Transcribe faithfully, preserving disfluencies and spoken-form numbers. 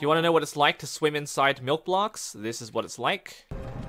If you want to know what it's like to swim inside milk blocks, this is what it's like.